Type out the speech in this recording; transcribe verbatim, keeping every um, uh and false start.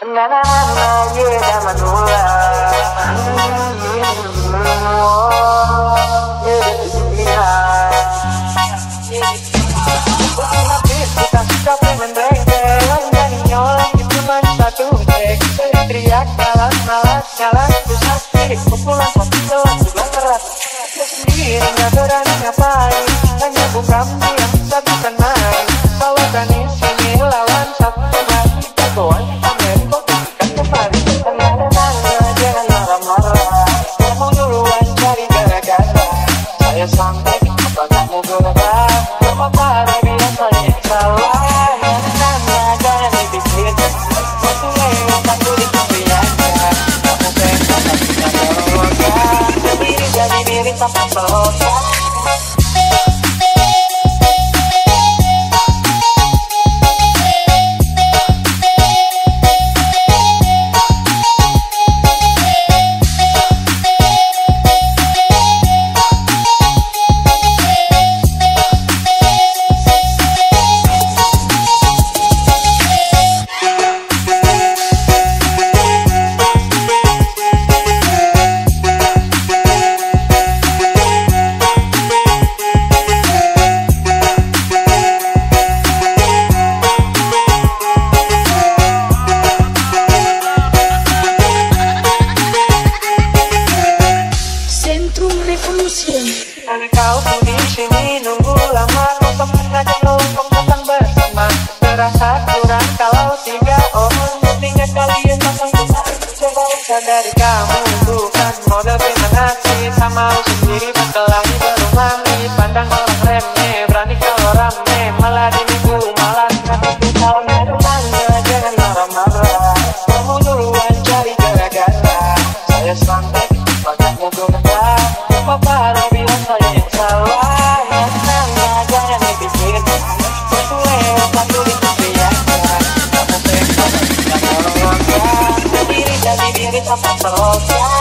Na na na na, yeah, da manula. Teriak malas malas nyala susah diri kumpulan kopi doang juga keras. Sendiri nggak berani ngapain, hanya buka yang bisa bisa main. Kalau berani sini lawan satu lagi jagoan pamer kopi kan kemari. Tenang-tenang jangan marah-marah, kamu duluan cari gara-gara. Saya sampai apa kamu gerak, bermakna bilang saya yang salah. Tenang jangan dipikir, waktu lewat aku di jadi diri tanpa selesai. Kau tuh di sini nunggu lama, kau temen aja nongkrong datang bersama. Terasa kurang kalau tiga orang, ingat kalian pasang besar. Coba sadari kamu bukan model kriminasi, sama lu sendiri berkelahi berulangi. Pandang orang remeh, berani kalau rame, malah diriku malas ngaku kalau merumahnya. Jangan marah-marah, kamu duluan cari gara-gara. Saya sampai padamu gemetar, apa-apa bilang saya yang salah. Tenang jangan dipikir, waktu lewat aku di kebiasaan. Kamu pengen jangan orang jadi diri jadi diri tanpa selesai.